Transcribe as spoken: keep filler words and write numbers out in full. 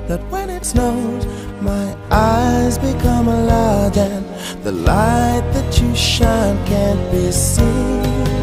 that when it snows, my eyes become large and the light that you shine can't be seen.